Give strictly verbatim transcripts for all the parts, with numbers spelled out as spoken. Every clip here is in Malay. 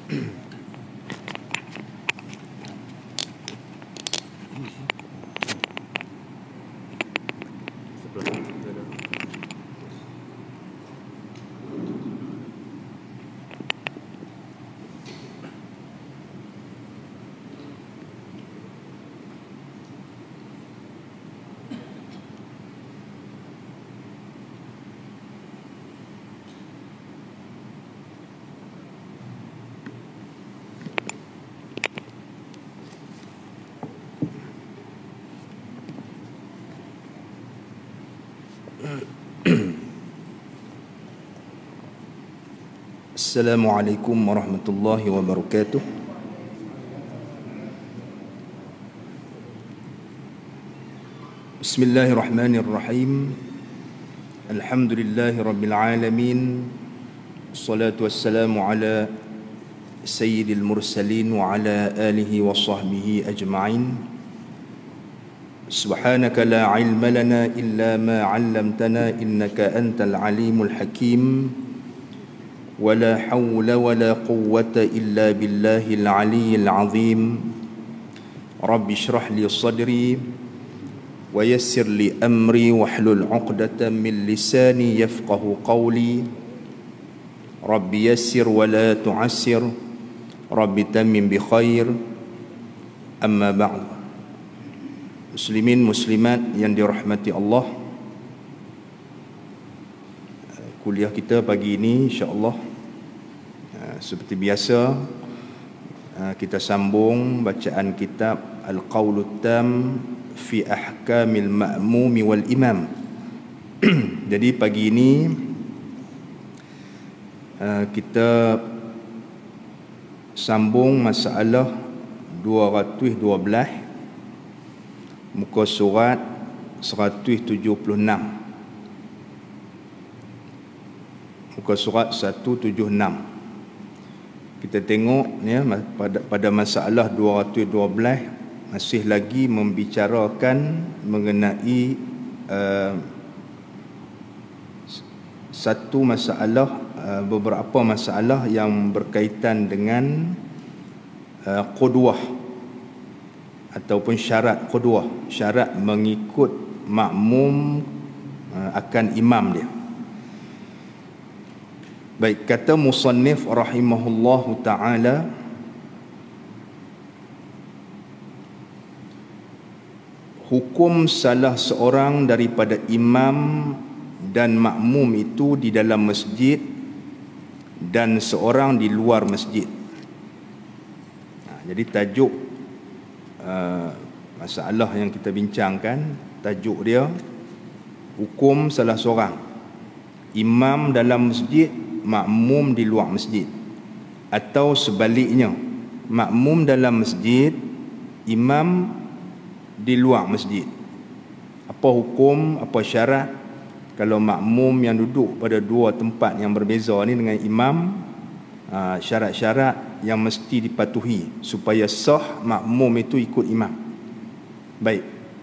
Assalamualaikum warahmatullahi wabarakatuh. Bismillahirrahmanirrahim. Alhamdulillahi rabbil alamin. Wassalatu wassalamu ala sayyidil mursalin wa ala alihi wa sahbihi ajma'in. Subhanaka la ilma lana illa ma 'allamtana innaka antal alimul hakim. ولا حول ولا قوة إلا بالله العلي العظيم. رب اشرح لي صدري ويسر لي أمري واحلل عقدة من لساني يفقه قولي. رب يسر ولا تعسر رب تمم بخير. أما بعد. Muslimin muslimat yang dirahmati Allah, kuliah kita pagi ini insya-Allah seperti biasa kita sambung bacaan kitab Al-Qawlut Tam fi Ahkamil Ma'mum wal Imam. Jadi pagi ini kita sambung masalah dua ratus dua belas muka surat seratus tujuh puluh enam. Muka surat seratus tujuh puluh enam. Kita tengok ya, pada pada masalah dua ratus dua belas masih lagi membicarakan mengenai uh, satu masalah, uh, beberapa masalah yang berkaitan dengan uh, qudwah ataupun syarat qudwah, syarat mengikut makmum uh, akan imam dia. Baik, kata musannif rahimahullahu ta'ala, hukum salah seorang daripada imam dan makmum itu di dalam masjid dan seorang di luar masjid. Nah, jadi tajuk uh, masalah yang kita bincangkan, tajuk dia hukum salah seorang imam dalam masjid, makmum di luar masjid, atau sebaliknya, makmum dalam masjid, imam di luar masjid. Apa hukum, apa syarat kalau makmum yang duduk pada dua tempat yang berbeza ni dengan imam, syarat-syarat yang mesti dipatuhi supaya sah makmum itu ikut imam. Baik.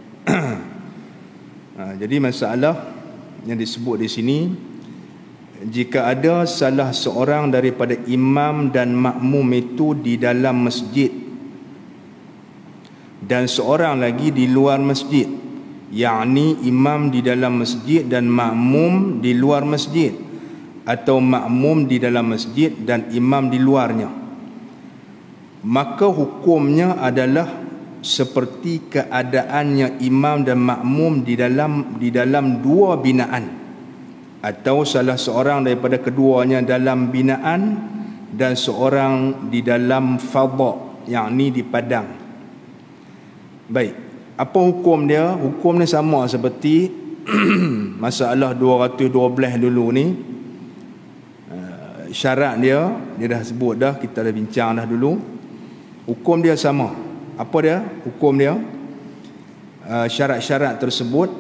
Jadi masalah yang disebut di sini, jika ada salah seorang daripada imam dan makmum itu di dalam masjid dan seorang lagi di luar masjid, yakni imam di dalam masjid dan makmum di luar masjid, atau makmum di dalam masjid dan imam di luarnya, maka hukumnya adalah seperti keadaannya imam dan makmum di dalam di dalam dua binaan, atau salah seorang daripada keduanya dalam binaan dan seorang di dalam fadha, yakni di padang. Baik, apa hukum dia? Hukum dia sama seperti masalah dua ratus dua belas dulu ni. Syarat dia, dia dah sebut dah, kita dah bincang dah dulu. Hukum dia sama. Apa dia? Hukum dia, syarat-syarat tersebut,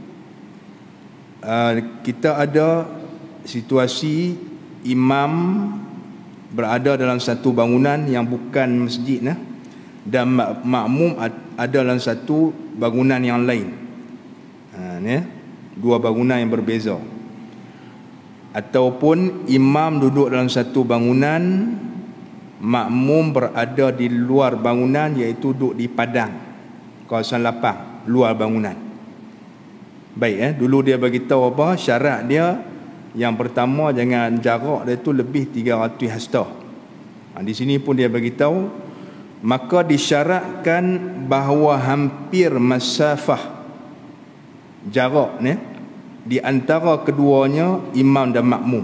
Uh, kita ada situasi imam berada dalam satu bangunan yang bukan masjid, nah, dan makmum ada dalam satu bangunan yang lain. Ha, ni, dua bangunan yang berbeza. Ataupun imam duduk dalam satu bangunan makmum berada di luar bangunan, iaitu duduk di padang, kawasan lapang, luar bangunan. Baik, eh dulu dia bagi tahu apa syarat dia. Yang pertama, jangan jarak dia tu lebih tiga ratus hasta. Ha, di sini pun dia bagi tahu, maka disyaratkan bahawa hampir masafah jarak ni di antara keduanya imam dan makmum.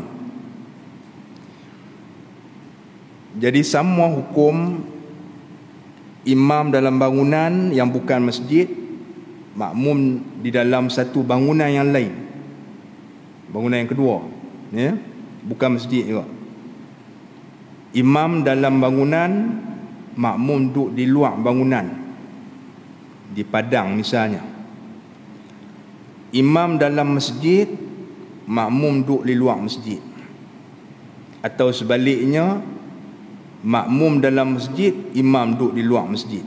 Jadi sama hukum imam dalam bangunan yang bukan masjid, makmum di dalam satu bangunan yang lain, bangunan yang kedua, ya, bukan masjid juga. Imam dalam bangunan, makmum duduk di luar bangunan, di padang misalnya. Imam dalam masjid, makmum duduk di luar masjid. Atau sebaliknya, makmum dalam masjid, imam duduk di luar masjid.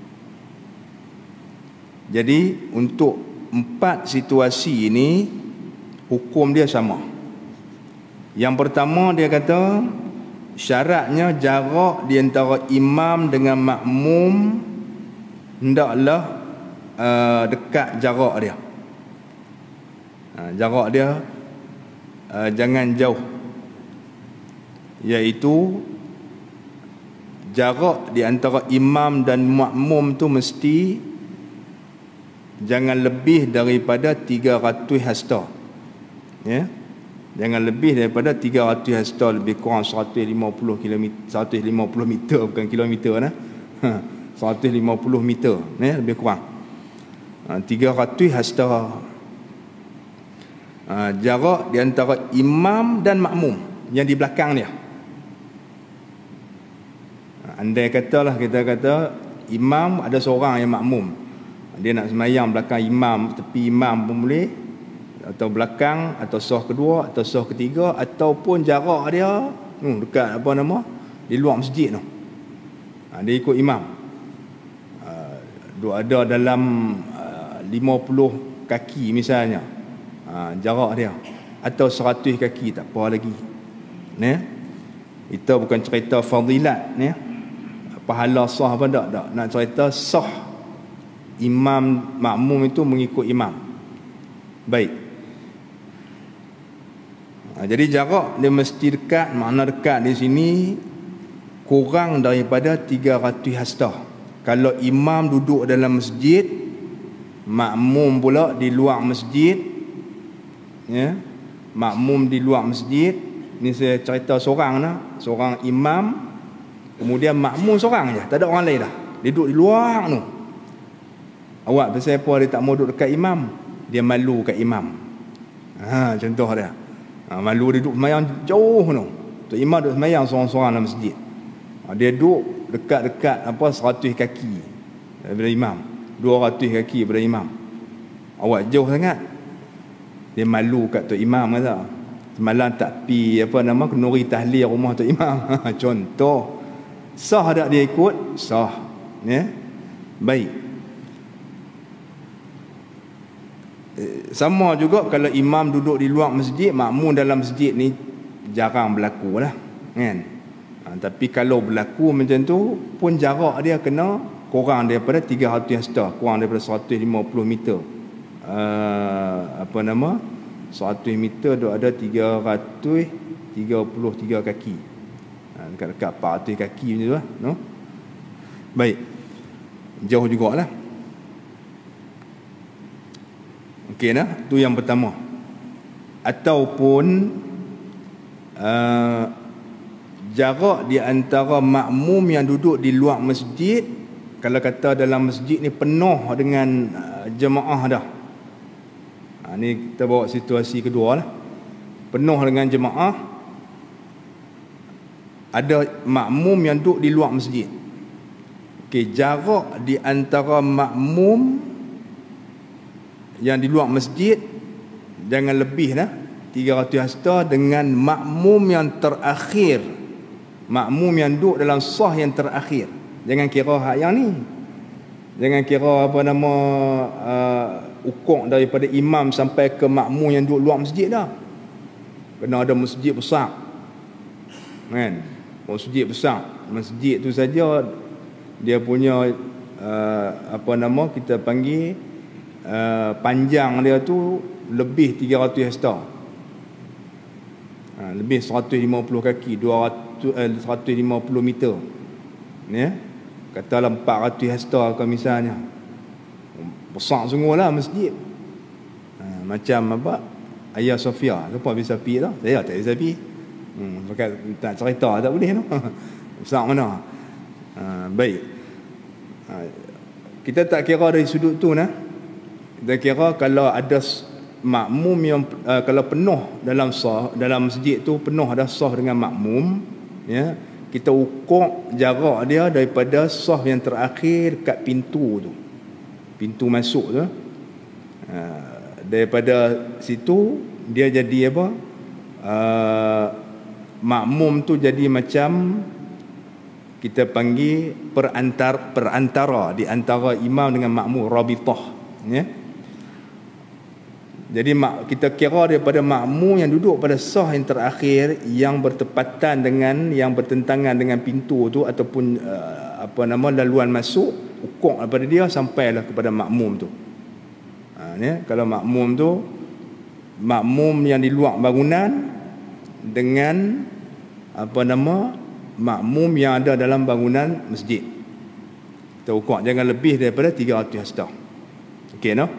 Jadi untuk empat situasi ini hukum dia sama. Yang pertama dia kata syaratnya jarak di antara imam dengan makmum hendaklah uh, dekat jarak dia. Uh, jarak dia uh, jangan jauh, iaitu jarak di antara imam dan makmum tu mesti jangan lebih daripada tiga ratus hasta. Ya. Jangan lebih daripada tiga ratus hasta, lebih kurang seratus lima puluh kilometer, seratus lima puluh meter, bukan kilometer nah. seratus lima puluh meter, ya, lebih kurang. tiga ratus hasta. Jarak di antara imam dan makmum yang di belakang dia. Andai katalah kita kata imam ada seorang yang makmum, dia nak semayang belakang imam, tepi imam pun boleh, atau belakang, atau sah kedua, atau sah ketiga, ataupun jarak dia hmm, dekat apa nama, di luar masjid tu. Ha, dia ikut imam. Uh, dia ada dalam uh, lima puluh kaki misalnya, uh, jarak dia, atau seratus kaki, tak apa lagi. Ni kita bukan cerita fadilat ni, pahala sah apa tak, tak. Nak cerita sah imam makmum itu mengikut imam. Baik. Ha, jadi jarak dia mesti dekat. Makna dekat di sini kurang daripada tiga ratus hasta. Kalau imam duduk dalam masjid, makmum pula di luar masjid, ya, makmum di luar masjid. Ni saya cerita seorang lah, seorang imam, kemudian makmum seorang je, tak ada orang lain dah. Dia duduk di luar tu. Awak pasal apa dia tak mau duduk dekat imam? Dia malu kat imam. Ha, contoh dia. Ha, malu dia duduk semayang jauh tu. Tu imam duduk semayang seorang-seorang dalam masjid. Ha, dia duduk dekat-dekat apa seratus kaki daripada imam, dua ratus kaki daripada imam. Awak jauh sangat. Dia malu kat tu imam kata. Semalam tak pi apa nama kenuri tahlil rumah tu imam. Contoh. Sah tak dia ikut? Sah. Ya. Baik. Sama juga kalau imam duduk di luar masjid, makmum dalam masjid ni jarang berlaku lah, kan? Ha, tapi kalau berlaku macam tu pun jarak dia kena kurang daripada tiga ratus hasta, kurang daripada seratus lima puluh meter. Uh, apa nama? seratus meter tu ada tiga ratus tiga puluh tiga kaki. Ha, dekat-dekat empat ratus kaki macam tu lah, no? Baik. Jauh jugalah. Okey nah, tu yang pertama. Ataupun uh, jarak di antara makmum yang duduk di luar masjid, kalau kata dalam masjid ni penuh dengan uh, jemaah dah. Ha, ni kita bawa situasi kedua lah. Penuh dengan jemaah, ada makmum yang duduk di luar masjid. Okey, jarak di antara makmum yang di luar masjid jangan lebih dah tiga ratus hasta dengan makmum yang terakhir, makmum yang duduk dalam sah yang terakhir. Jangan kira hak yang ni, jangan kira apa nama uh, ukur daripada imam sampai ke makmum yang duduk luar masjid dah. Kena ada masjid besar, kan? masjid besar. Masjid tu saja dia punya uh, apa nama kita panggil uh, panjang dia tu lebih tiga ratus hektar. Ha, lebih seratus lima puluh kaki, dua ratus eh, seratus lima puluh meter. Ya. Katalah empat ratus hektar ke misalnya. Besar sungguhlah masjid. Ha, macam apa? Hagia Sophia. Siapa bisa pergi tak? Saya tak bisa pergi. Hmm, pakai tak cerita tak boleh tu. Besar mana? Ha, baik. Ha, kita tak kira dari sudut tu nah. Kita kira kalau ada makmum yang uh, kalau penuh dalam sah, dalam masjid tu penuh dah sah dengan makmum, ya, kita ukur jarak dia daripada sah yang terakhir kat pintu tu. Pintu masuk tu. Uh, daripada situ dia jadi apa? Uh, makmum tu jadi macam kita panggil perantar perantara di antara imam dengan makmum, rabithah, ya. Jadi kita kira daripada makmum yang duduk pada sah yang terakhir yang bertepatan dengan yang bertentangan dengan pintu tu ataupun uh, apa nama laluan masuk, ukur daripada dia sampailah kepada makmum tu. Ha, ya, kalau makmum tu makmum yang di luar bangunan dengan apa nama makmum yang ada dalam bangunan masjid. Kita ukur jangan lebih daripada tiga ratus hektar. Okey no?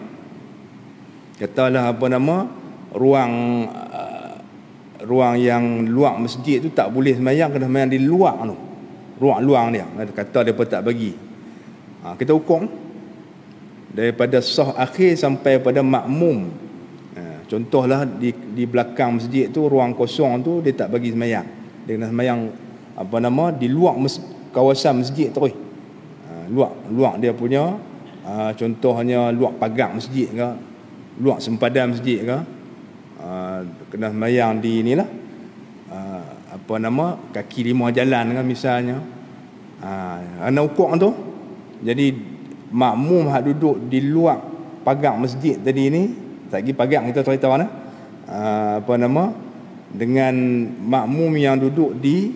Katalah apa nama ruang uh, ruang yang luar masjid tu tak boleh sembahyang, kena sembahyang di luar tu. Ruang-luang dia. Kata depa tak bagi. Ha, kita ukur daripada sah akhir sampai pada makmum. Contohlah di di belakang masjid tu ruang kosong tu dia tak bagi sembahyang. Dia kena sembahyang apa nama di luar mes, kawasan masjid terus. Ha, luar luar dia punya ha, contohnya luar pagar masjid ke, luar sempadan masjid ke. Ha, kena sembahyang di inilah ha, apa nama kaki lima jalan kan misalnya. Ha, ana ukur tu. Jadi makmum hak duduk di luar pagar masjid tadi ni, tak lagi pagar kita cerita mana uh, apa nama dengan makmum yang duduk di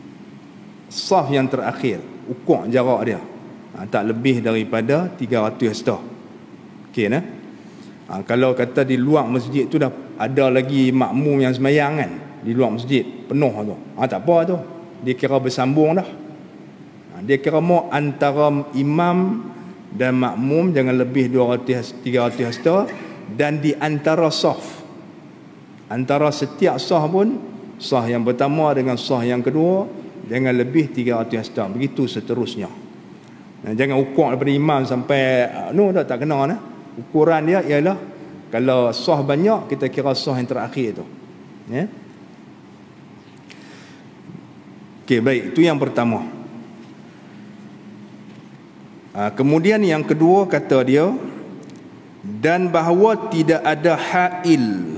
saf yang terakhir, ukur jarak dia uh, tak lebih daripada tiga ratus hektar. Okey nah. Uh, kalau kata di luar masjid tu dah ada lagi makmum yang sembahyang kan di luar masjid penuh tu, ah tak apa tu, dia kira bersambung dah. Uh, dia kira mau antara imam dan makmum jangan lebih dua ratus tiga ratus hektar. Dan di antara saf, antara setiap saf pun, saf yang pertama dengan saf yang kedua jangan lebih tiga ratus hektar, begitu seterusnya. Nah, jangan ukur daripada imam sampai no dah tak kena nah. Ukuran dia ialah kalau saf banyak kita kira saf yang terakhir tu, ya. Okey, baik, itu yang pertama. Ha, kemudian yang kedua kata dia, dan bahawa tidak ada hail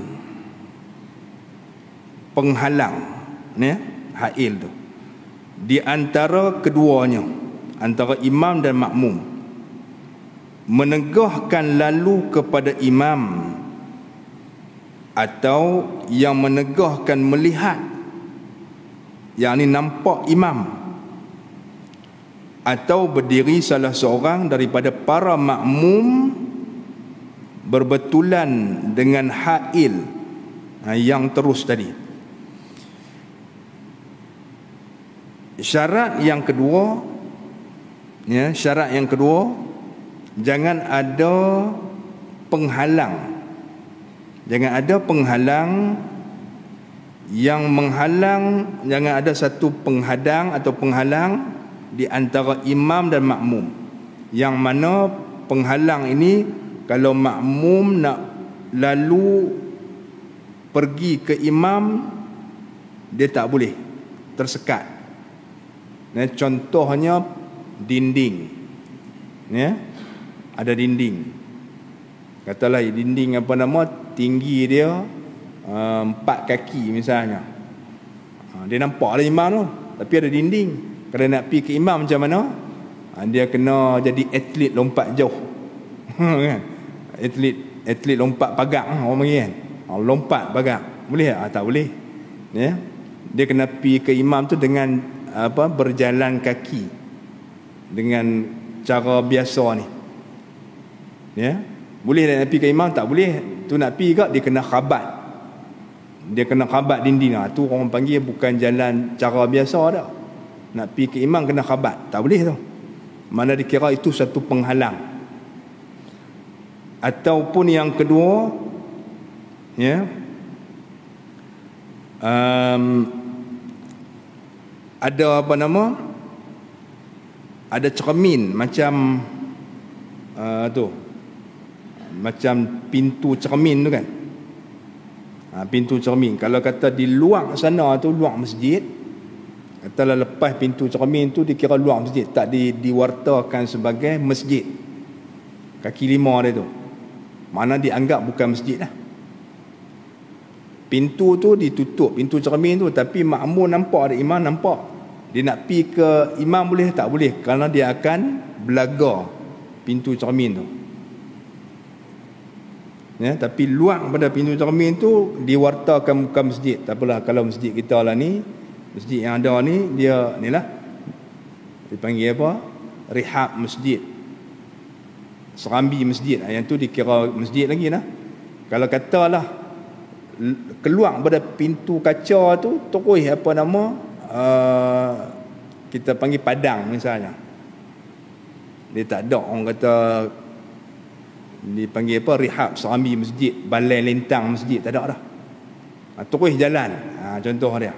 penghalang, ya, hail tu di antara keduanya, antara imam dan makmum, menegahkan lalu kepada imam atau yang menegahkan melihat, yakni nampak imam, atau berdiri salah seorang daripada para makmum berbetulan dengan hail yang terus tadi. Syarat yang kedua, ya, syarat yang kedua, jangan ada penghalang. Jangan ada penghalang yang menghalang, jangan ada satu penghadang atau penghalang di antara imam dan makmum. Yang mana penghalang ini kalau makmum nak lalu pergi ke imam, dia tak boleh, tersekat. Nah, contohnya dinding, ya, ada dinding. Katalah dinding apa nama tinggi dia uh, empat kaki misalnya. Uh, dia nampak ada imam tu, tapi ada dinding. Kalau nak pergi ke imam macam mana? Uh, dia kena jadi atlet lompat jauh, kan? Atlet atlet lompat pagar orang panggil kan. Oh, lompat pagar. Boleh tak? Ah, tak boleh. Ya. Dia kena pergi ke imam tu dengan apa berjalan kaki dengan cara biasa ni. Ya. Boleh nak pergi ke imam? Tak boleh. Tu nak pergi ke dia kena khabat. Dia kena khabat dinding. Ha, tu orang panggil bukan jalan cara biasa dah. Nak pergi ke imam kena khabat. Tak boleh tu. Mana dikira itu satu penghalang. Ataupun yang kedua, ya, um, ada apa nama, ada cermin macam uh, tu, macam pintu cermin tu kan. Ha, pintu cermin. Kalau kata di luar sana tu, luar masjid, katalah lepas pintu cermin tu dikira luar masjid, tak di, diwartakan sebagai masjid. Kaki lima dia tu, mana dianggap bukan masjid lah. Pintu tu ditutup, pintu cermin tu, tapi makmum nampak, ada imam nampak. Dia nak pergi ke imam boleh tak? Boleh, kerana dia akan belaga pintu cermin tu. Ya, tapi luar pada pintu cermin tu diwartakan bukan masjid. Tak apalah, kalau masjid kita lah ni, masjid yang ada ni, dia ni lah, dipanggil apa? Rihab masjid, serambi masjid. Yang tu dikira masjid lagi lah. Kalau katalah keluar pada pintu kaca tu terus apa nama, uh, kita panggil padang misalnya, dia tak ada orang kata dipanggil apa, rihab serambi masjid, balai lentang masjid, tak ada dah. Ha, terus jalan. Ha, contoh dia,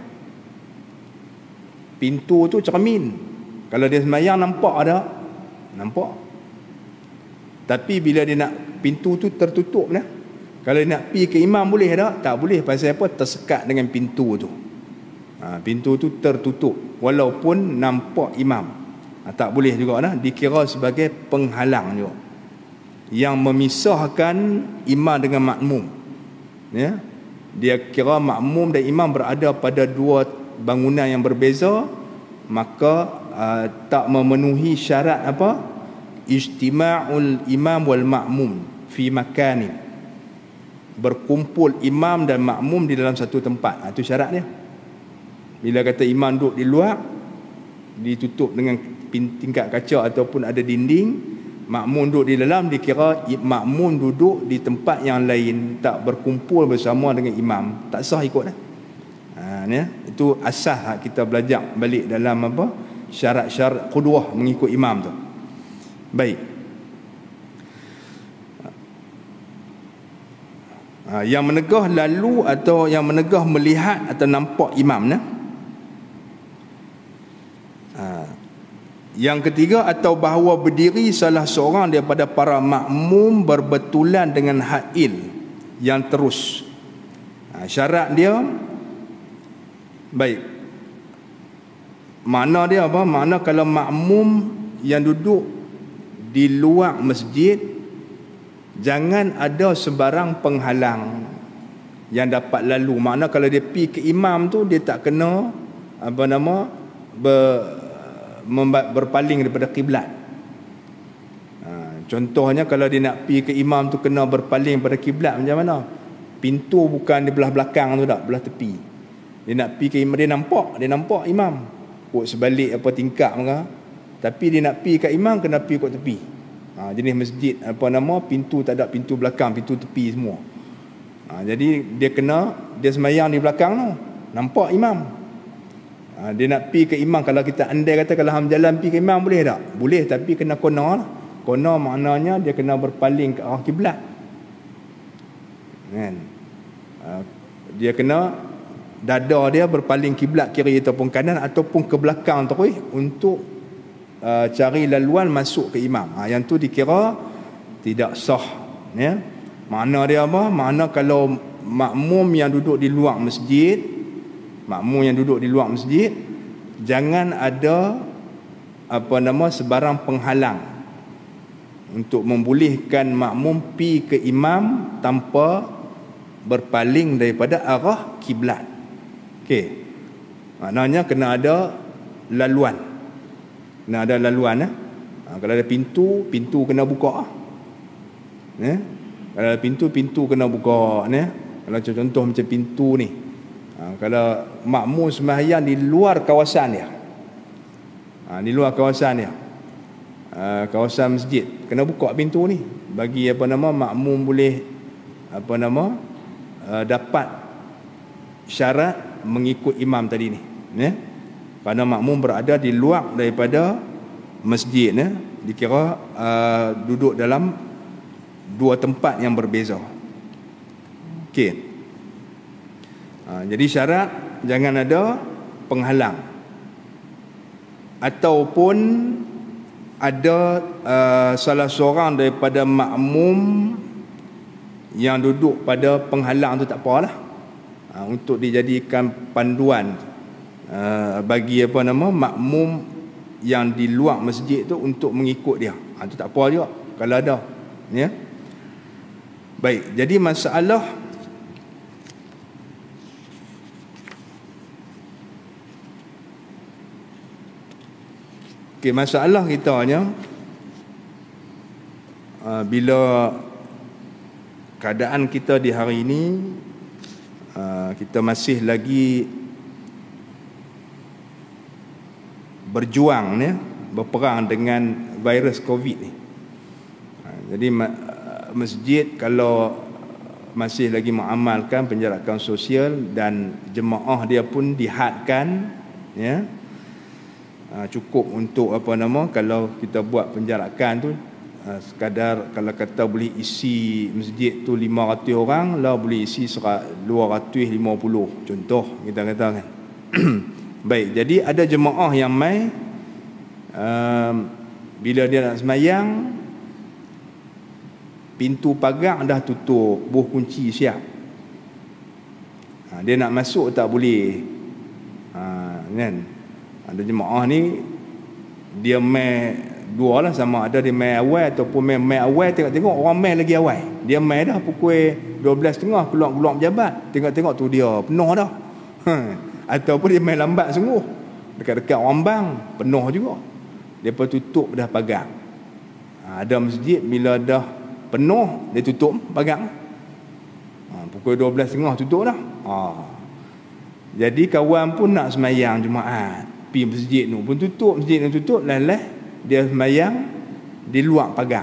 pintu tu cermin, kalau dia sembahyang nampak ada, nampak. Tapi bila dia nak, pintu tu tertutup lah. Kalau dia nak pergi ke imam boleh tak? Tak boleh. Pasal apa? Tersekat dengan pintu tu. Ha, pintu tu tertutup walaupun nampak imam. Ha, tak boleh juga lah. Dikira sebagai penghalang juga, yang memisahkan imam dengan makmum. Ya, dia kira makmum dan imam berada pada dua bangunan yang berbeza, maka uh, tak memenuhi syarat apa, ijtima'ul imam wal makmum fi makanin, berkumpul imam dan makmum di dalam satu tempat. Itu syarat dia. Bila kata imam duduk di luar, ditutup dengan tingkat kaca ataupun ada dinding, makmum duduk di dalam, dikira makmum duduk di tempat yang lain, tak berkumpul bersama dengan imam, tak sah ikut dah. Ha, ni, itu asas kita belajar balik dalam apa, syarat-syarat qudwah mengikut imam tu. Baik. Ha, yang menegah lalu atau yang menegah melihat atau nampak imam nah. Ha, yang ketiga, atau bahawa berdiri salah seorang daripada para makmum berbetulan dengan hail yang terus. Ha, syarat dia, baik, makna dia apa? Makna kalau makmum yang duduk di luar masjid, jangan ada sebarang penghalang yang dapat lalu. Makna kalau dia pergi ke imam tu, dia tak kena apa nama, ber berpaling daripada kiblat. Ha, contohnya kalau dia nak pergi ke imam tu kena berpaling pada kiblat, macam mana? Pintu bukan di belah belakang tu tak, belah tepi. Dia nak pergi ke imam, dia nampak, dia nampak imam kot sebalik apa tingkap mereka, tapi dia nak pergi ke imam kena pergi kot tepi. Ha, jenis masjid apa nama, pintu tak ada pintu belakang, pintu tepi semua. Ha, jadi dia kena, dia sembahyang di belakang tu, nampak imam. Ha, dia nak pergi ke imam, kalau kita andai kata kalau ham jalan pergi ke imam boleh tak? Boleh, tapi kena kona lah. Kona maknanya dia kena berpaling ke arah kiblat. Kan? Ha, dia kena dada dia berpaling kiblat kiri ataupun kanan ataupun ke belakang terus untuk uh, cari laluan masuk ke imam. Ha, yang tu dikira tidak sah. Ya? Makna dia apa? Makna kalau makmum yang duduk di luar masjid, makmum yang duduk di luar masjid, jangan ada apa nama, sebarang penghalang untuk membolehkan makmum pi ke imam tanpa berpaling daripada arah kiblat. Okey. Maknanya kena ada laluan. Kena ada laluan eh. Ha, kalau ada pintu, pintu kena buka. Eh? Kalau ada pintu, pintu kena buka ni. Kalau contoh macam pintu ni. Ha, kalau makmum sembahyang di luar kawasan dia, Ha, di luar kawasan dia. Uh, kawasan masjid. Kena buka pintu ni bagi apa nama makmum boleh apa nama uh, dapat syarat mengikut imam tadi ni, ya. Kerana makmum berada di luar daripada masjid, ya, dikira uh, duduk dalam dua tempat yang berbeza. Okey. Uh, jadi syarat jangan ada penghalang ataupun ada uh, salah seorang daripada makmum yang duduk pada penghalang tu tak apalah, uh, untuk dijadikan panduan uh, bagi apa nama makmum yang di luar masjid tu untuk mengikut dia. Ha, tu tak apa juga kalau ada, ya. Baik, jadi masalah Okey, masalah kitanya uh, bila keadaan kita di hari ini, uh, kita masih lagi berjuang, ya, berperang dengan virus Covid ni. Uh, jadi ma- masjid kalau masih lagi mengamalkan penjarakan sosial dan jemaah dia pun dihadkan, ya. Uh, cukup untuk apa nama kalau kita buat penjarakan tu uh, sekadar kalau kata boleh isi masjid tu lima ratus orang, lah boleh isi dua ratus lima puluh contoh kita kata kan. Baik, jadi ada jemaah yang mai uh, bila dia nak semayang pintu pagar dah tutup, buh kunci siap. Ha, dia nak masuk tak boleh. Ha, kan? Ada jemaah ni dia mai dua lah, sama ada dia mai awal ataupun mai mai awal, tengok-tengok orang mai lagi awal. Dia mai dah pukul dua belas tiga puluh keluar-keluar pejabat, tengok-tengok tu dia penuh dah. Ha. Ataupun dia mai lambat sungguh, dekat-dekat Rambang penuh juga. Depa tutup dah pagar. Ha, ada masjid bila dah penuh dia tutup pagar. Ha, pukul dua belas tiga puluh tutup dah. Ha. Jadi kawan pun nak semayang Jumaat, pergi masjid tu pun tutup, masjid tu tutup, lalah dia semayang di luar pagar.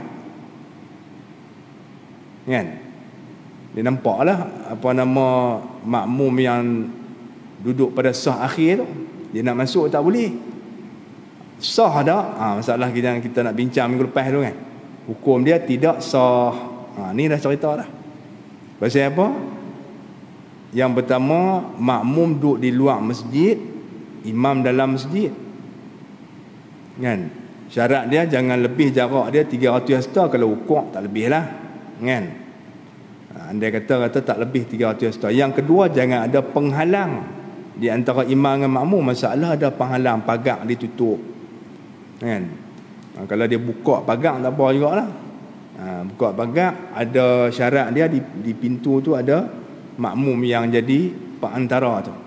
Kan? Dia nampaklah apa nama makmum yang duduk pada sah akhir tu, dia nak masuk tak boleh. Sah tak? Ha, masalah kita kita nak bincang minggu lepas tu kan. Hukum dia tidak sah. Ha, ni dah cerita dah. Pasal apa? Yang pertama, makmum duduk di luar masjid, imam dalam masjid. Kan? Syarat dia jangan lebih jarak dia tiga ratus hasta, kalau ukur tak lebih lah. Kan? Andai kata kata tak lebih tiga ratus hasta. Yang kedua, jangan ada penghalang di antara imam dengan makmum. Masalah ada penghalang, pagar ditutup. Kan? Ha, kalau dia buka pagar tak apa jugalah. Ha, buka pagar ada syarat dia, di, di pintu tu ada makmum yang jadi perantara tu.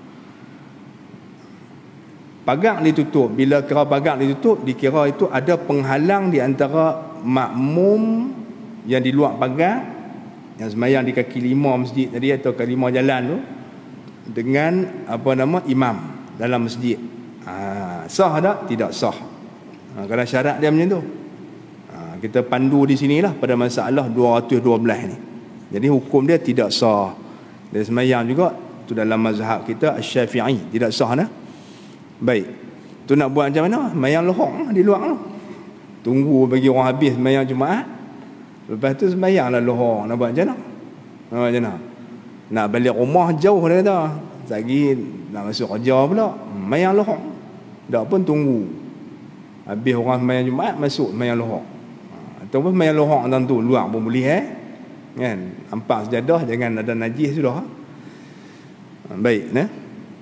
Pagar ditutup, bila kira pagar ditutup, dikira itu ada penghalang di antara makmum yang di luar pagar, yang semayang di kaki lima masjid tadi atau kaki lima jalan tu, dengan apa nama imam dalam masjid. Ha, sah tak? Tidak sah. Ha, kalau syarat dia macam tu. Ha, kita pandu di sinilah pada masalah dua ratus dua belas ni. Jadi hukum dia tidak sah. Dia semayang juga tu dalam mazhab kita Asy-Syafi'i, tidak sah dah. Baik. Tu nak buat macam mana? Semayang lohong di luar tu. Tunggu bagi orang habis semayang Jumaat. Lepas tu semayanglah lohong. Nak buat macam mana? Nak buat macam mana? Nak balik rumah jauh dia kata. Lagi nak masuk kerja pula. Semayang lohong. Tak pun tunggu. Habis orang semayang Jumaat, masuk semayang lohong. Ataupun semayang lohong dalam tu, luar pun boleh eh. Kan? Nampak sejadah, jangan ada najis sudah. Baik, nah.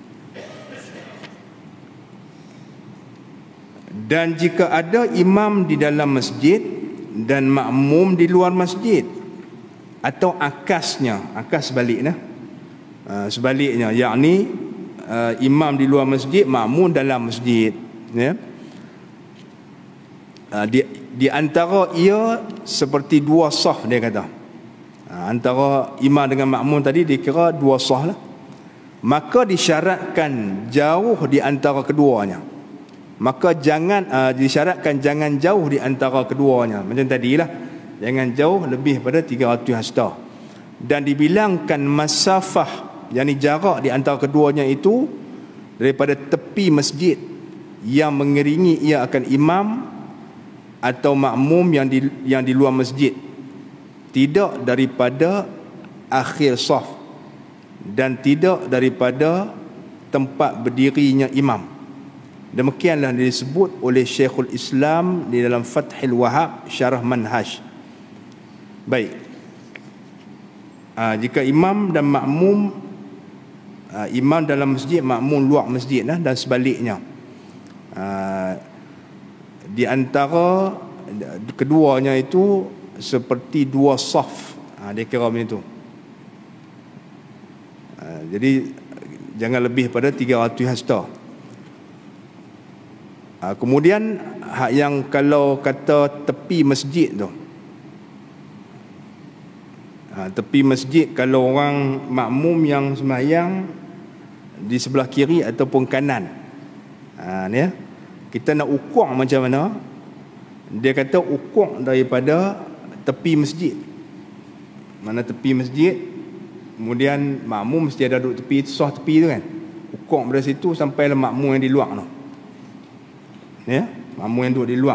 Dan jika ada imam di dalam masjid dan makmum di luar masjid, atau akasnya, akas sebaliknya, uh, sebaliknya, yakni uh, imam di luar masjid, makmum dalam masjid, ya. Uh, di, di antara ia seperti dua saf, dia kata. Uh, antara imam dengan makmum tadi dikira dua saf lah. Maka disyaratkan jauh di antara keduanya. maka jangan uh, disyaratkan jangan jauh di antara keduanya. Macam tadilah, jangan jauh lebih pada tiga ratus hasta. Dan dibilangkan masafah, yakni jarak di antara keduanya itu daripada tepi masjid yang mengiringi ia akan imam atau makmum yang di yang di luar masjid, tidak daripada akhir saf dan tidak daripada tempat berdirinya imam. Demikianlah disebut oleh Syekhul Islam di dalam Fathul Wahhab Syarah Manhaj. Baik. Aa, jika imam dan makmum, aa, imam dalam masjid, makmum luar masjid lah, dan sebaliknya. Aa, di antara keduanya itu seperti dua saf. Aa, dia kira macam tu. Aa, jadi jangan lebih pada tiga ratus hasta. Ha, kemudian hak yang kalau kata tepi masjid tu, ha, tepi masjid kalau orang makmum yang sembahyang di sebelah kiri ataupun kanan, ha, ni ya, kita nak ukur macam mana? Dia kata ukur daripada tepi masjid. Mana tepi masjid, kemudian makmum mesti ada duduk tepi, sah tepi tu kan. Ukur dari situ sampai lah makmum yang di luar tu. Ya, makmum yang duduk di luar.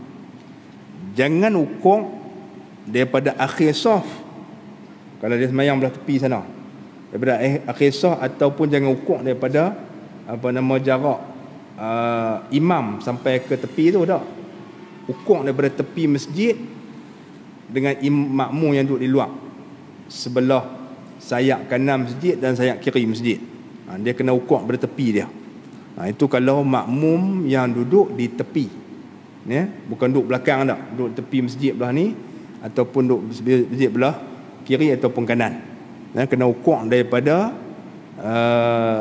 Jangan ukur daripada akhir saf. Kalau dia sembahyang belah tepi sana, daripada akhir saf, ataupun jangan ukur daripada apa nama jarak uh, imam sampai ke tepi tu dah. Ukur daripada tepi masjid dengan im, makmum yang duduk di luar, sebelah sayap kanan masjid dan sayap kiri masjid. Ha, dia kena ukur daripada tepi dia. Ha, itu kalau makmum yang duduk di tepi, ya, bukan duduk belakang tak, duduk tepi masjid belah ni ataupun duduk masjid belah kiri ataupun kanan. Ya, kena ukur daripada uh,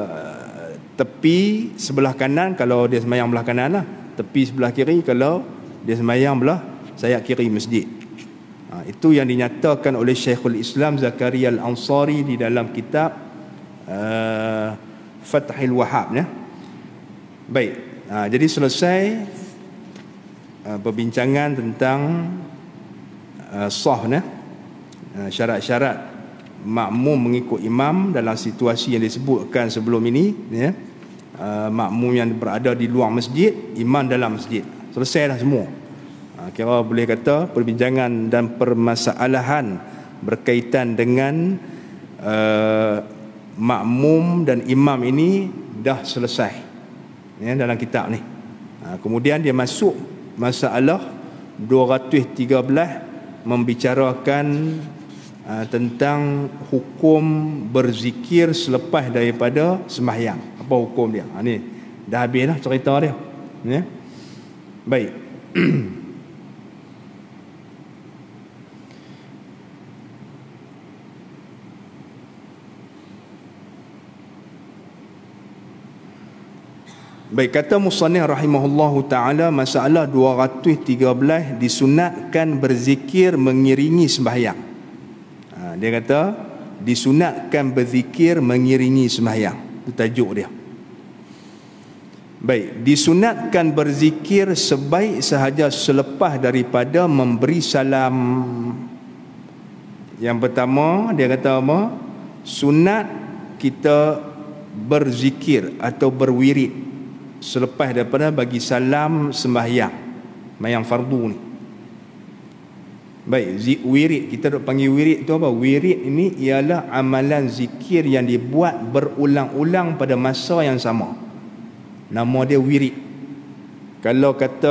tepi sebelah kanan kalau dia sembahyang belah kanan lah, tepi sebelah kiri kalau dia sembahyang belah sayap kiri masjid. Ha, itu yang dinyatakan oleh Syekhul Islam Zakaria Al-Ansari di dalam kitab uh, Fathul Wahhab, ya. Baik, ha, jadi selesai uh, perbincangan tentang uh, sah, nah, uh, syarat-syarat makmum mengikut imam dalam situasi yang disebutkan sebelum ini, ya. Uh, makmum yang berada di luar masjid, imam dalam masjid. Selesai dah semua. Ha, kira boleh kata perbincangan dan permasalahan berkaitan dengan uh, makmum dan imam ini dah selesai, ya, dalam kitab ni. Ha, kemudian dia masuk masalah dua ratus tiga belas membicarakan uh, tentang hukum berzikir selepas daripada sembahyang. Apa hukum dia? Ha, ni dah habis dah cerita dia, ya. Baik. Baik, kata musannif rahimahullahu taala, masalah dua ratus tiga belas disunatkan berzikir mengiringi sembahyang. Ha, dia kata disunatkan berzikir mengiringi sembahyang. Itu tajuk dia. Baik, disunatkan berzikir sebaik sahaja selepas daripada memberi salam. Yang pertama dia kata apa? Sunat kita berzikir atau berwirid selepas daripada bagi salam sembahyang, sembahyang fardu ni. Baik, zik wirid, kita duk panggil wirid tu apa? Wirid ini ialah amalan zikir yang dibuat berulang-ulang pada masa yang sama. Nama dia wirid. Kalau kata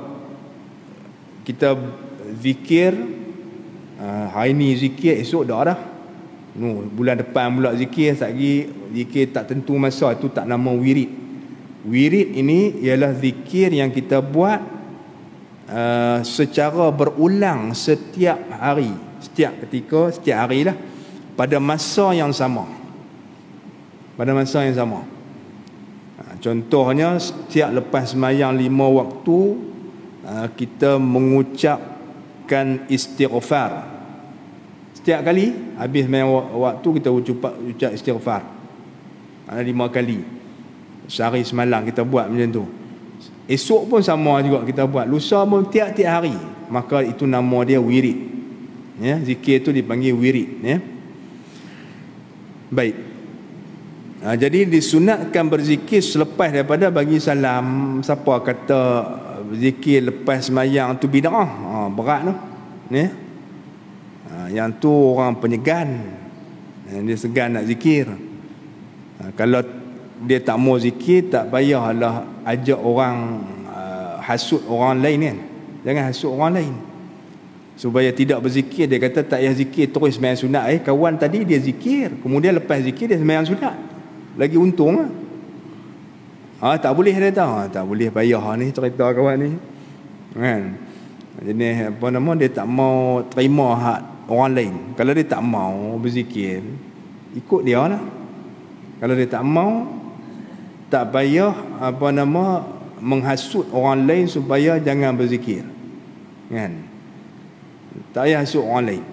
kita zikir, uh, hari ni zikir, esok dah dah. No, bulan depan pula zikir, lagi zikir tak tentu masa, itu tak nama wirid. Wirid ini ialah zikir yang kita buat uh, secara berulang setiap hari, setiap ketika, setiap hari lah, pada masa yang sama. Pada masa yang sama. Ha, contohnya setiap lepas sembahyang lima waktu, uh, kita mengucapkan istighfar. Setiap kali habis sembahyang waktu kita ucap, ucap istighfar. Ada lima kali. Sehari semalam kita buat macam tu. esok pun sama juga kita buat, lusa pun tiap-tiap hari, maka itu nama dia wirid. Ya, zikir itu dipanggil wirid. Ya. Baik. Ha, jadi disunatkan berzikir selepas daripada bagi salam. Siapa kata zikir lepas sembahyang tu bid'ah? Ha, berat tu. Ya. Ha, yang tu orang penyegan. Ha, dia segan nak zikir. Ha, kalau dia tak mau zikir, tak payahlah ajak orang uh, hasut orang lain kan. Jangan hasut orang lain. Supaya tidak berzikir, dia kata tak payah zikir, terus sembahyang sunat. Eh, kawan tadi dia zikir, kemudian lepas zikir dia sembahyang sunat. Lagi untung lah. Ha, tak boleh dia tahu. Ha, tak boleh payah ni cerita kawan ni. Kan? Jadi apa nama, dia tak mau terima hak orang lain. Kalau dia tak mau berzikir, ikut dia lah. Kalau dia tak mau, tak payah apa nama menghasut orang lain supaya jangan berzikir. Kan? Tak payah hasut orang lain.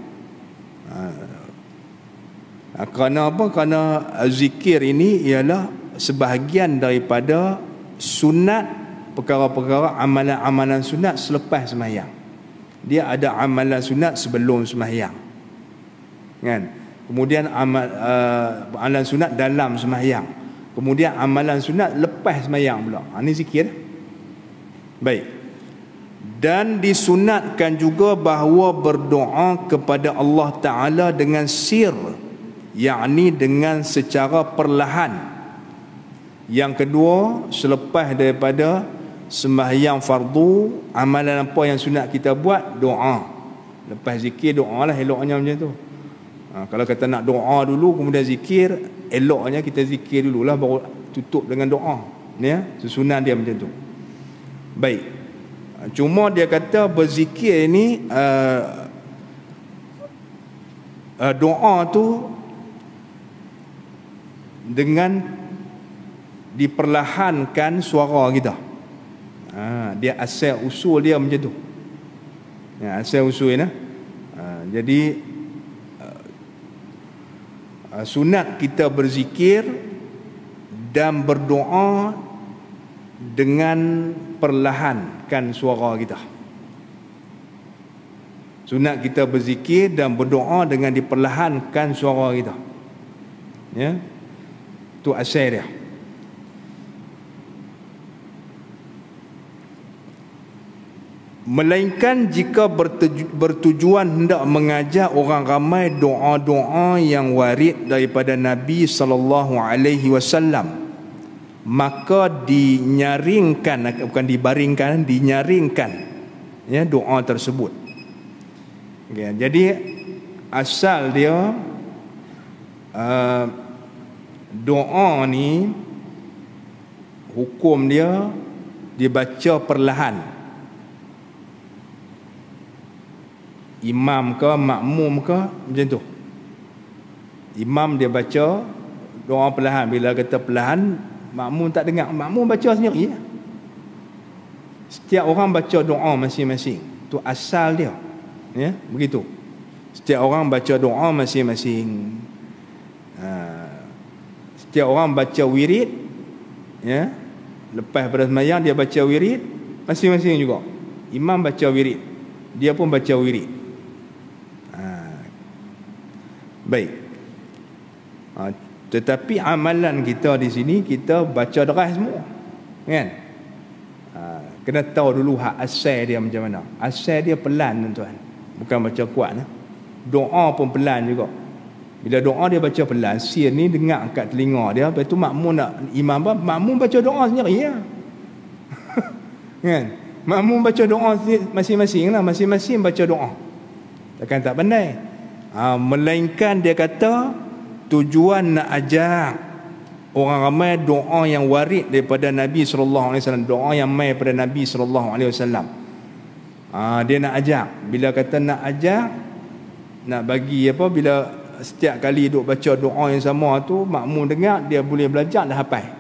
Ha, kerana apa? Kerana zikir ini ialah sebahagian daripada sunat, perkara-perkara amalan-amalan sunat selepas sembahyang. Dia ada amalan sunat sebelum sembahyang. Kan? Kemudian amal, uh, amalan sunat dalam sembahyang. Kemudian amalan sunat lepas sembahyang pula. Ha, ini zikir. Baik. Dan disunatkan juga bahawa berdoa kepada Allah Ta'ala dengan sir, yakni dengan secara perlahan. Yang kedua, selepas daripada sembahyang fardu, amalan apa yang sunat kita buat? Doa. Lepas zikir, doa lah eloknya macam tu. Ha, kalau kata nak doa dulu kemudian zikir, eloknya kita zikir dululah baru tutup dengan doa. Ya, susunan dia macam tu. Baik. Cuma dia kata berzikir ni uh, uh, doa tu dengan diperlahankan suara kita. Ha, dia asal usul dia macam tu. Ya, asal usul ni. Ha, jadi uh, sunat kita berzikir dan berdoa dengan perlahankan suara kita. Sunat kita berzikir dan berdoa dengan diperlahankan suara kita. Ya. Tu asal dia. Melainkan jika bertuju, bertujuan hendak mengajak orang ramai doa-doa yang warid daripada Nabi sallallahu alaihi wasallam, maka dinyaringkan, bukan dibaringkan, dinyaringkan ya doa tersebut. Okay, jadi asal dia uh, doa ni hukum dia dibaca perlahan. Imam ke makmum ke macam tu. Imam dia baca doa perlahan, bila kata perlahan makmum tak dengar, makmum baca sendiri. Setiap orang baca doa masing-masing. Tu asal dia. Ya, begitu. Setiap orang baca doa masing-masing. Ha. Setiap orang baca wirid, ya. Lepas pada sembahyang dia baca wirid masing-masing juga. Imam baca wirid, dia pun baca wirid. Ha. Baik. Ha. Tetapi amalan kita di sini, kita baca deras semua. Kan? Ha, kena tahu dulu hak asal dia macam mana. Asal dia pelan tuan. Bukan baca kuat. Nah. Doa pun pelan juga. Bila doa dia baca pelan, sir ni dengar kat telinga dia. Lepas tu makmum nak, imam apa? Makmum baca doa sendiri ya. Kan? Makmum baca doa masing-masing lah. Masing-masing baca doa. Takkan tak pandai. Ha, melainkan dia kata tujuan nak ajak orang ramai doa yang warid daripada Nabi sallallahu alaihi wasallam, doa yang mai daripada Nabi sallallahu alaihi wasallam. Ah, dia nak ajak. Bila kata nak ajak, nak bagi apa, bila setiap kali duk baca doa yang sama tu makmum dengar, dia boleh belajar dah hafal.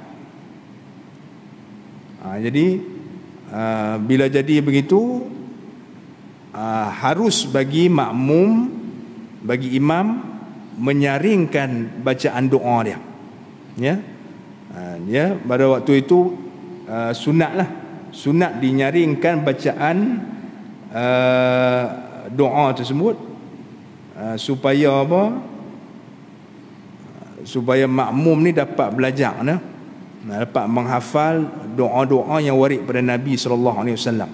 Ah, jadi ah, bila jadi begitu, ah, harus bagi makmum, bagi imam menyaringkan bacaan doa dia. Ya. Ha, ya, pada waktu itu uh, sunatlah sunat dinyaringkan bacaan uh, doa tersebut uh, supaya apa? Supaya makmum ni dapat belajar, nah, dapat menghafal doa-doa yang warid pada Nabi sallallahu alaihi wasallam.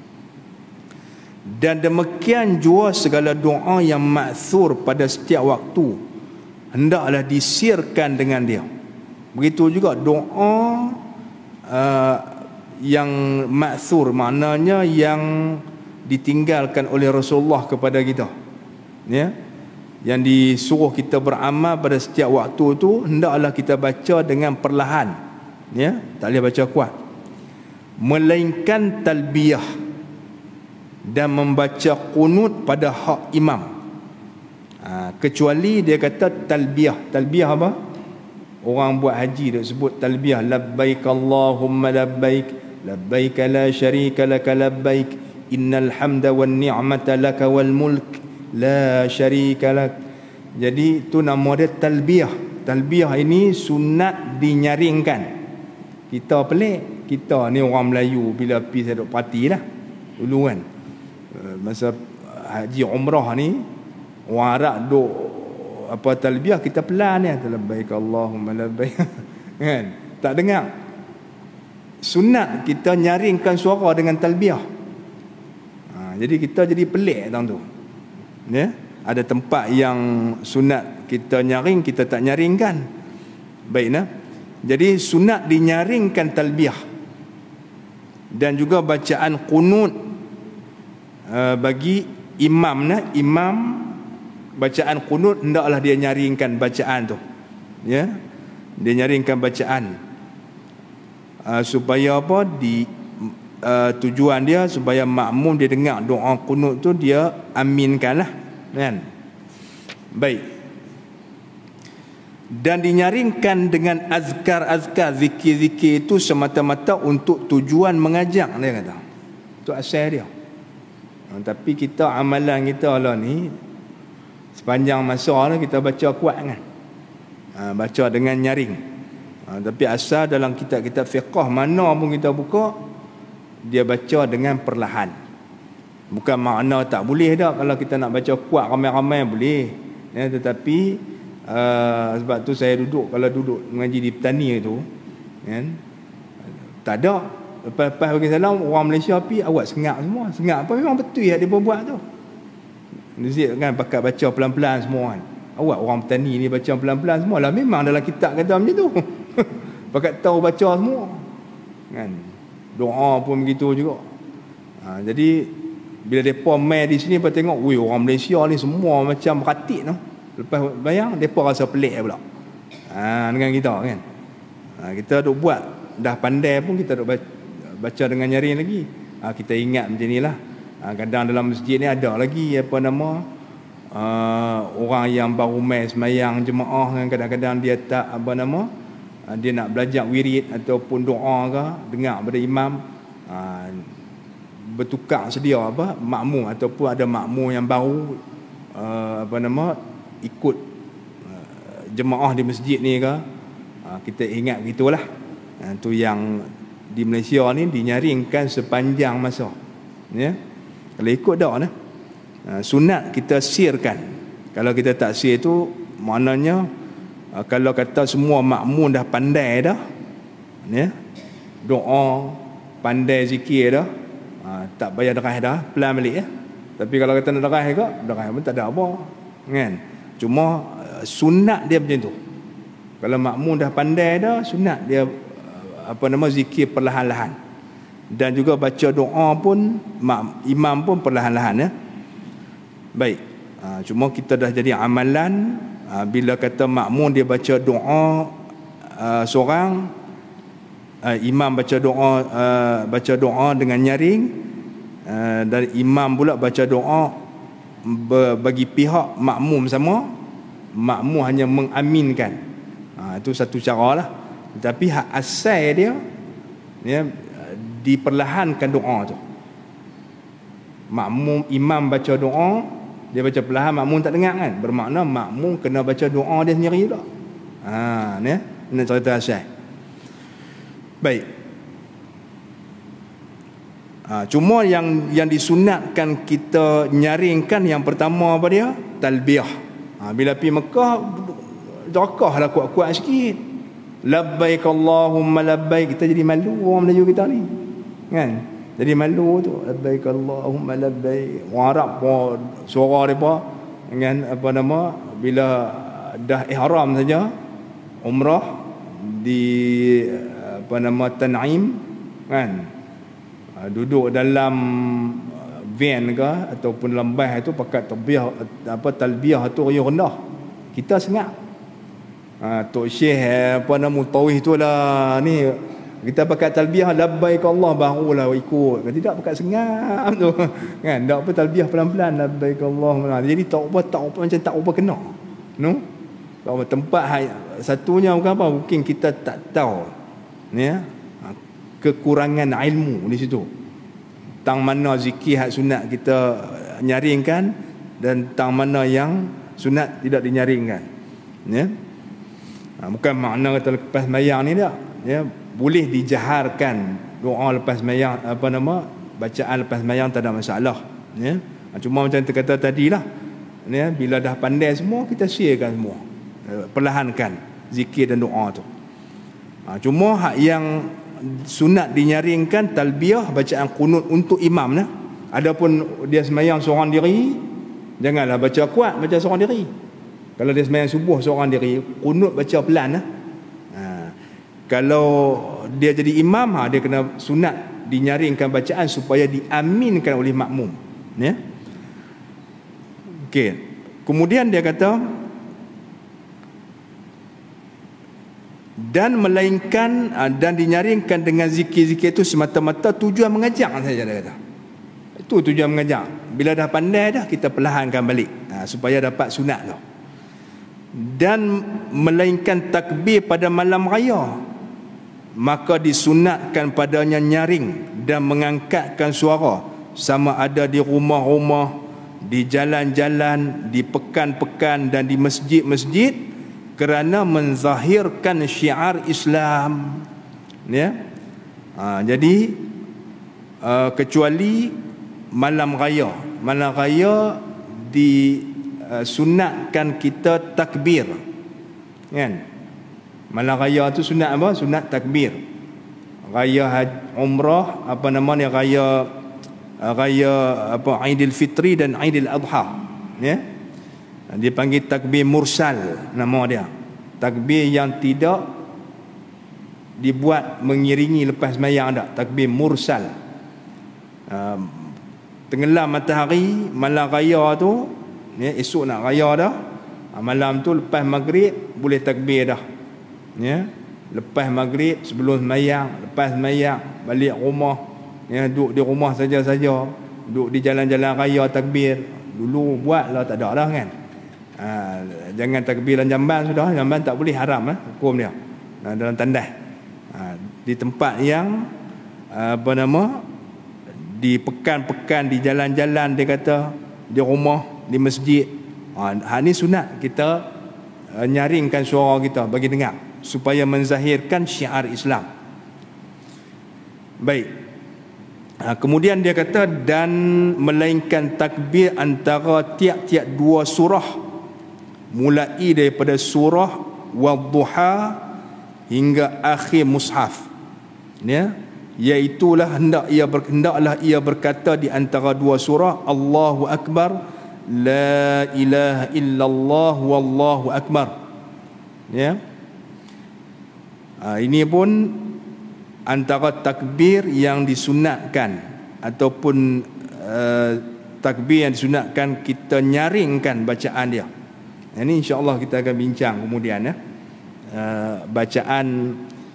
Dan demikian juga segala doa yang ma'thur pada setiap waktu hendaklah disirkan dengan dia. Begitu juga doa uh, yang ma'thur, maknanya yang ditinggalkan oleh Rasulullah kepada kita, ya, yang disuruh kita beramal pada setiap waktu tu hendaklah kita baca dengan perlahan, ya, tak boleh baca kuat, melainkan talbiyah dan membaca qunut pada hak imam. Ha, kecuali dia kata talbiyah. Talbiyah apa? Orang buat haji dia sebut talbiyah, labbaik Allahumma labbaik, labbaik la syarika laka labbaik, innal hamda wan ni'mata laka wal mulk la syarika lak. Jadi itu nama dia talbiyah. Talbiyah ini sunat dinyaringkan. Kita pelik, kita ni orang Melayu bila pergi saya duk parti lah dulu kan, masa haji umrah ni orang Arab duk apa talbiyah, kita pelan ya, labbaik Allahumma labbaik kan, tak dengar. Sunat kita nyaringkan suara dengan talbiyah. Ha, jadi kita jadi pelik tang tu, ya. Ada tempat yang sunat kita nyaring, kita tak nyaringkan. Baik, nah. Jadi sunat dinyaringkan talbiyah dan juga bacaan qunut. Uh, bagi imam, nah, imam bacaan qunut hendaklah dia nyaringkan bacaan tu, ya, dia nyaringkan bacaan uh, supaya apa, di uh, tujuan dia supaya makmum dia dengar doa qunut tu dia aminkanlah, kan. Baik, dan dinyaringkan dengan azkar-azkar, zikir-zikir itu semata-mata untuk tujuan mengajak, dia kata tu asal dia. Tapi kita amalan kita lah ni sepanjang masa lah kita baca kuat kan, ha, baca dengan nyaring, ha, tapi asal dalam kitab-kitab fiqh mana pun kita buka dia baca dengan perlahan. Bukan makna tak boleh dah kalau kita nak baca kuat ramai-ramai boleh, ya, tetapi uh, sebab tu saya duduk, kalau duduk mengaji di petani tu kan, tak ada. Lepas-lepas bagi salam, orang Malaysia pi awak sengak semua. Sengak apa, memang betul yang dia buat tu. Dia kan pakat baca pelan-pelan semua kan. Awak orang petani ni baca pelan-pelan semua lah, memang dalam kitab kata macam tu. Pakat tahu baca semua kan. Doa pun begitu juga. Ha, jadi bila depa mai di sini, depa tengok, weh, orang Malaysia ni semua macam beratik tu. Lepas bayang, depa rasa pelik pula. Ha, dengan kita kan. Ha, kita duk buat dah pandai pun kita duk baca baca dengan nyaring lagi. Ha, kita ingat macam inilah. Ha, kadang dalam masjid ni ada lagi apa nama uh, orang yang baru mai semayang jemaah kan, kadang-kadang dia tak apa nama uh, dia nak belajar wirid ataupun doa ke, dengar pada imam, uh, bertukar sedia apa makmum ataupun ada makmum yang baru uh, apa nama ikut uh, jemaah di masjid ni ke. Uh, kita ingat begitulah. Uh, tu yang di Malaysia ni dinyaringkan sepanjang masa, ya. Kalau ikut dak nah, sunat kita sirkan. Kalau kita tak sir tu maknanya kalau kata semua makmum dah pandai dah, ya, doa, pandai zikir dah, tak payah derah dah, pelan balik ya. Tapi kalau kata nak derah ke, derah pun tak ada apa kan. Cuma sunat dia macam tu. Kalau makmum dah pandai dah, sunat dia apa nama zikir perlahan-lahan, dan juga baca doa pun imam pun perlahan-lahan, ya. Baik, ha, cuma kita dah jadi amalan, ha, bila kata makmum dia baca doa uh, seorang, uh, imam baca doa uh, baca doa dengan nyaring, uh, dan imam pula baca doa bagi pihak makmum sama, makmum hanya mengaminkan. Ha, itu satu cara lah. Tapi hak asal dia, ya, diperlahankan doa tu. Makmum, imam baca doa, dia baca perlahan, makmum tak dengar kan. Bermakna makmum kena baca doa dia sendiri juga. Ha, ni, ni cerita asal. Baik. Ha, cuma yang yang disunatkan kita nyaringkan yang pertama apa dia? Talbiyah. Ha, bila pergi Mekah dakahlah kuat-kuat sikit. Labbaik Allahumma labbaik. Kita jadi malu orang Melayu kita ni. Kan? Jadi malu tu. Labbaik Allahumma labbaik. Orang Arab pun suara depa dengan apa nama bila dah ihram saja umrah di apa nama Tan'im kan, duduk dalam van ke ataupun dalam bas itu pakai talbiyah apa talbiyah tu riuh rendah, kita sengak. Ha, Tok Syekh apa nama Tawih tu lah ni kita pakai talbiyah labbaik Allah barulah ikut. Kalau tidak pakai sengak tu kan, tak apa talbiyah pelan-pelan labbaik Allah. Jadi tak apa tak apa macam tak apa kena. No? Bahawa tempat satunya bukan apa, mungkin kita tak tahu ya, kekurangan ilmu di situ tang mana zikir hak sunat kita nyaringkan dan tang mana yang sunat tidak dinyaringkan ya. Ha, bukan makna kata lepas mayang ni tak ya, boleh dijaharkan doa lepas mayang apa nama bacaan lepas mayang tak ada masalah ya. Ha, cuma macam terkata tadilah ya, bila dah pandai semua kita sharekan semua, perlahankan zikir dan doa tu. Ha, cuma hak yang sunat dinyaringkan talbiyah bacaan kunut untuk imam lah. Adapun dia semayang seorang diri, janganlah baca kuat baca seorang diri. Kalau dia semayang subuh seorang diri, kunut baca pelan lah. Ha, kalau dia jadi imam, ha, dia kena sunat dinyaringkan bacaan supaya diaminkan oleh makmum ya. Okey. Kemudian dia kata dan melainkan dan dinyaringkan dengan zikir-zikir itu semata-mata tujuan mengajak saja, dia kata. Itu tujuan mengajak. Bila dah pandai dah kita perlahankan balik ha, supaya dapat sunat tu. Dan melainkan takbir pada malam raya, maka disunatkan padanya nyaring dan mengangkatkan suara sama ada di rumah-rumah, di jalan-jalan, di pekan-pekan dan di masjid-masjid kerana menzahirkan syiar Islam ya. Ha, jadi uh, kecuali malam raya, malam raya disunatkan uh, kita takbir kan. Malam raya tu sunat apa? Sunat takbir. Raya umrah apa nama ni, raya raya apa Aidil Fitri dan Aidil Adha ya. Dia panggil takbir mursal nama dia. Takbir yang tidak dibuat mengiringi lepas sembahyang dak, takbir mursal. Uh, tenggelam matahari malam raya tu ya, esok nak raya dah. Uh, malam tu lepas maghrib boleh takbir dah. Ya. Lepas maghrib sebelum sembahyang, lepas sembahyang balik rumah ya, duduk di rumah saja-saja, duduk di jalan-jalan raya takbir. Dulu buatlah tak ada dah kan. Ha, jangan takbir dalam jamban sudah, jamban tak boleh, haram lah hukum dia. Ha, dalam tandas. Ha, di tempat yang apa nama di pekan-pekan, di jalan-jalan dia kata, di rumah, di masjid. Ha, ha ni sunat kita uh, nyaringkan suara kita bagi dengar supaya menzahirkan syiar Islam. Baik. Ha, kemudian dia kata dan melainkan takbir antara tiap-tiap dua surah mulai daripada surah Wadduha hingga akhir mushaf. Ya, iaitulah hendak ia berhendaklah ia berkata di antara dua surah Allahu akbar, la ilaha illallah wallahu akbar. Ya. Ha, ini pun antara takbir yang disunatkan ataupun uh, takbir yang disunatkan kita nyaringkan bacaan dia. Ini insya-Allah kita akan bincang kemudian ya. Uh, bacaan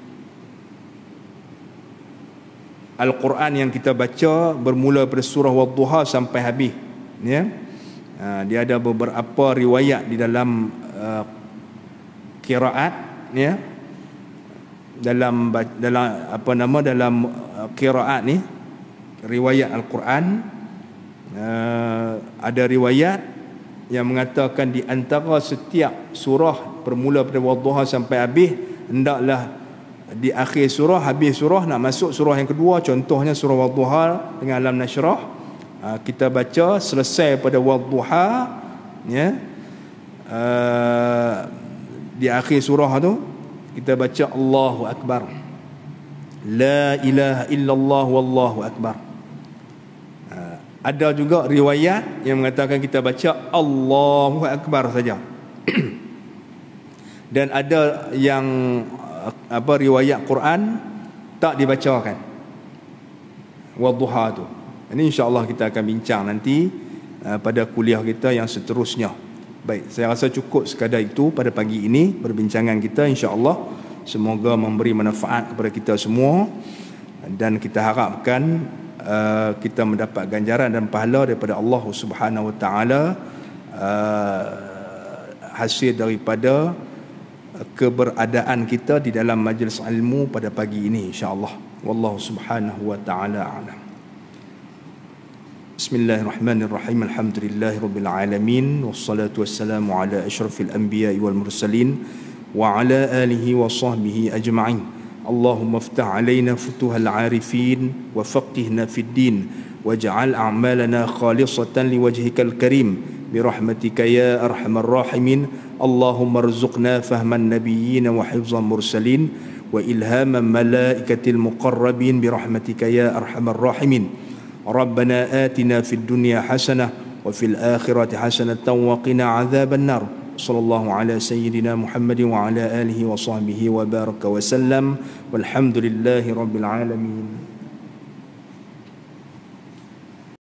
Al-Quran yang kita baca bermula pada surah Wadduha sampai habis ya. Uh, dia ada beberapa riwayat di dalam uh, qiraat ya. Dalam dalam apa nama dalam qiraat ni riwayat Al-Quran uh, ada riwayat yang mengatakan di antara setiap surah bermula pada Wadduha sampai habis hendaklah di akhir surah, habis surah nak masuk surah yang kedua, contohnya surah Wadduha dengan Alam Nashrah, uh, kita baca selesai pada Wadduha, ya, uh, di akhir surah tu kita baca Allahu Akbar, la ilaha illallah wallahu akbar. uh, ada juga riwayat yang mengatakan kita baca Allahu Akbar saja. Dan ada yang apa riwayat Quran tak dibacakan Wadduha tu. Ini insya-Allah kita akan bincang nanti uh, pada kuliah kita yang seterusnya. Baik, saya rasa cukup sekadar itu pada pagi ini perbincangan kita, insya-Allah semoga memberi manfaat kepada kita semua, dan kita harapkan uh, kita mendapat ganjaran dan pahala daripada Allah Subhanahu Wa Taala uh, hasil daripada keberadaan kita di dalam majlis ilmu pada pagi ini, insya-Allah. Wallahu subhanahu wa ta'ala a'lam. Bismillahirrahmanirrahim. Alhamdulillahirabbil alamin, wassalatu wassalamu ala asyrafil anbiya'i wal mursalin wa ala alihi wa sahbihi ajma'in. Allahumma iftah 'alaina futuhal 'arifin wa faqihna fid din waj'al a'malana khalisatan liwajhikal karim birahmatika ya arhamar rahimin. Allahumma rzuqna fahman nabiyyin wa hifzan mursalin wa ilhaman malaikatil muqarrabin birahmatika ya arhamar rahimin. Rabbana atina fid dunya hasanah wa fil akhirati hasanatan wa qina adzaban nar. Sallallahu ala sayyidina Muhammadin wa ala alihi wa sahbihi wa baraka wa sallam. Walhamdulillahi rabbil alamin.